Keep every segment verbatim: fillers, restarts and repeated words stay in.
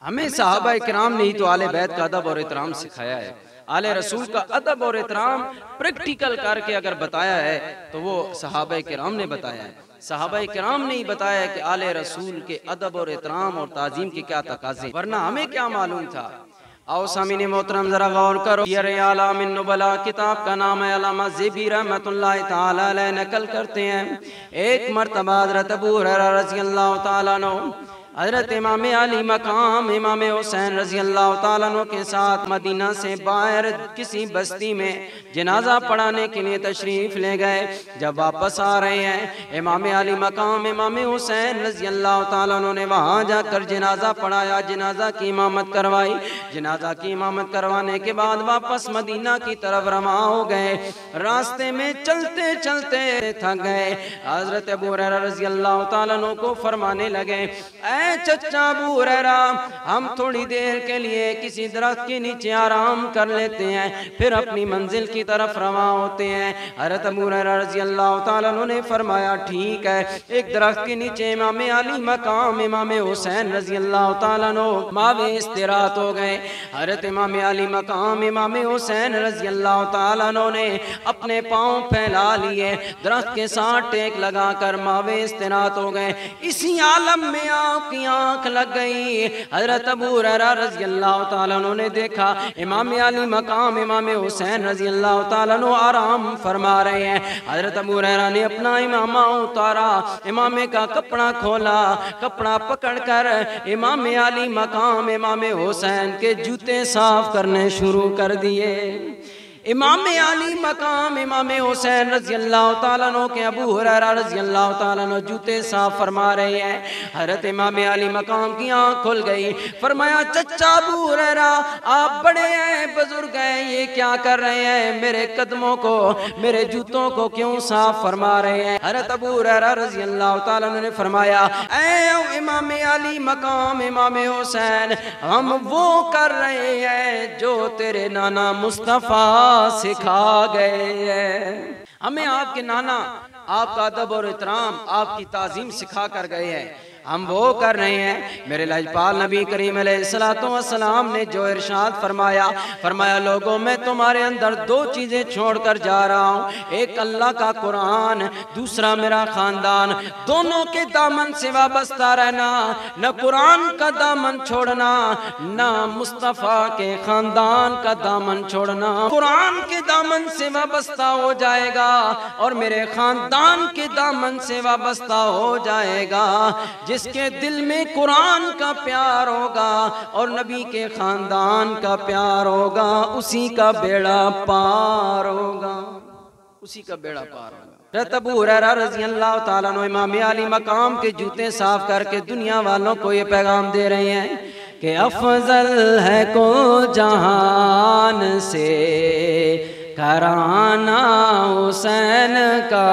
हमें सहाबा किराम ने ही तो आले बैत का अदब और एहतराम सिखाया है। आले रसूल का अदब और एहतराम प्रैक्टिकल करके अगर बताया है तो वो सहाबा किराम ने बताया है। सहाबा किराम ने ही बताया कि आले रसूल के अदब और एहतराम और ताजीम के क्या तकाज़े, वरना हमें क्या मालूम था। आओ सामीने मोहतरम जरा गौर करो। सियर-ए-आलाम नुबला किताब का नाम है, अल्लामा ज़ेबी रहमतुल्लाह ताला अलैह नकल करते हैं। एक मरतबा हज़रत अबू हुरैरा रज़ियल्लाहु ताला अन्हु हज़रत इमाम अली मकाम इमाम हुसैन रज़ियल्लाहु ताला अन्हु के साथ मदीना से बाहर किसी बस्ती में जनाजा पढ़ाने के लिए तशरीफ़ ले गए। जब वापस आ रहे हैं इमाम अली मकाम इमाम हुसैन रज़ियल्लाहु ताला अन्हु ने वहाँ जाकर जनाजा पढ़ाया, जनाजा की इमामत करवाई। जनाजा की इमामत करवाने के बाद वापस मदीना की तरफ रवाना हो गए। रास्ते में चलते चलते थक गए। हज़रत अबू हुरैरा रज़ियल्लाहु ताला अन्हु को फरमाने लगे, चचा अबू हुरैरा हम थोड़ी देर के लिए किसी दरख्त के नीचे आराम कर लेते हैं, फिर अपनी मंजिल की तरफ रवाना होते हैं। हज़रत अबू हुरैरा रज़ियल्लाहु ताला अन्हु ने फरमाया ठीक है। एक दरख्त के नीचे इमाम अली मकाम इमाम हुसैन रज़ियल्लाहु ताला अन्हु मावे इस्तिराहत हो गए। हज़रत इमाम अली मकाम इमाम हुसैन रज़ियल्लाहु ताला अन्हु ने अपने पाँव फैला लिए, दरख्त के साथ टेक लगाकर मावे इस्तिराहत हो गए। इसी आलम में आप आंख लग गई। हज़रत अबू हुरैरा रज़ियल्लाहु ताला अन्हु ने देखा इमाम अली मकाम इमाम हुसैन रज़ियल्लाहु ताला अन्हु आराम फरमा रहे हैं। हज़रत अबू हुरैरा ने अपना इमामा उतारा, इमामे का कपड़ा खोला, कपड़ा पकड़कर इमाम अली मकाम इमाम हुसैन के जूते साफ करने शुरू कर दिए। इमाम अली मकाम इमाम हुसैन रज़ियल्लाहु ताला अन्हु के अबू हुरैरा रज़ियल्लाहु ताला अन्हु जूते साफ फरमा रहे हैं। हज़रत इमाम अली मकाम की आँख खुल गई। फरमाया चचा अबू हुरैरा आप बड़े हैं, बुजुर्ग हैं, ये क्या कर रहे हैं, मेरे कदमों को मेरे जूतों को क्यों साफ फरमा रहे हैं। हज़रत अबू हुरैरा रज़ियल्लाहु ताला अन्हु ने फरमाया ऐ इमाम अली मकाम इमाम हुसैन हम वो कर रहे हैं जो तेरे नाना मुस्तफ़ा सिखा गए हैं। हमें आपके नाना आपका अदब और एहतराम आपकी ताजीम सिखा कर गए हैं, हम वो कर रहे हैं। मेरे लाजपाल नबी करीम अलैहिस्सलातु वस्सलाम ने जो इरशाद फरमाया, फरमाया लोगों मैं तुम्हारे अंदर दो चीज़ें छोड़कर जा रहा हूँ, एक अल्लाह का कुरान, दूसरा मेरा ख़ानदान। दोनों के दामन से वाबस्ता रहना, न कुरान का दामन छोड़ना, न मुस्तफ़ा के ख़ानदान का दामन छोड़ना। कुरान के दामन से वाबस्ता हो जाएगा और मेरे ख़ानदान के दामन से वाबस्ता हो जाएगा। जिसके दिल में कुरान का प्यार होगा और नबी के खानदान का प्यार होगा, उसी का बेड़ा पार होगा, उसी का बेड़ा पार होगा। हज़रत अबू हुरैरा रज़ियल्लाहु ताला अन्हु इमाम अली मकाम के जूते साफ करके दुनिया वालों को ये पैगाम दे रहे हैं कि अफजल है को जहान से कराना हुसैन का,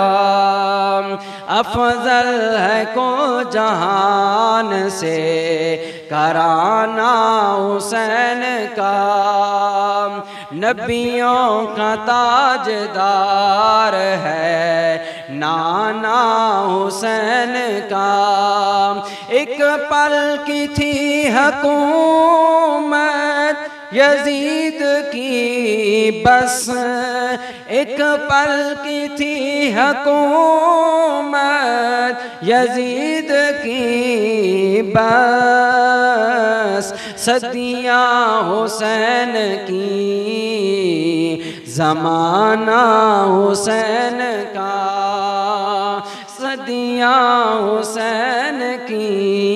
अफजल है को जहान से कराना हुसैन का। नबियों का ताजदार है नाना हुसैन का। एक पल की थी हुकूमत यजीद की बस, एक पल की थी हुकूमत यजीद की बस, सदियाँ हुसैन की ज़माना हुसैन का, सदियाँ हुसैन की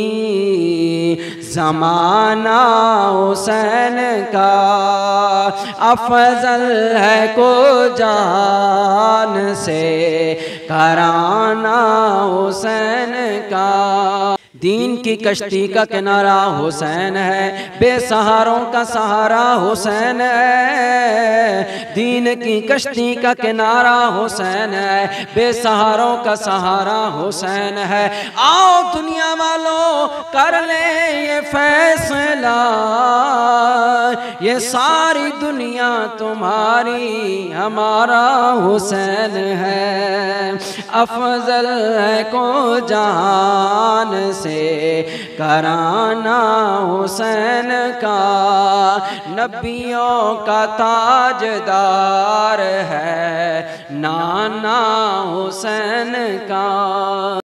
ज़माना हुसैन का। अफजल है को जान से कराना हुसैन का। दीन की कश्ती का किनारा हुसैन है, बेसहारों का सहारा हुसैन है। दीन की कश्ती का किनारा हुसैन है, बेसहारों का सहारा हुसैन है। आओ दुनिया वालों कर ले ये फैसला, ये सारी दुनिया तुम्हारी, हमारा हुसैन है अफजल है को जान से कराना हुसैन का, नबियों का ताजदार है नाना हुसैन का।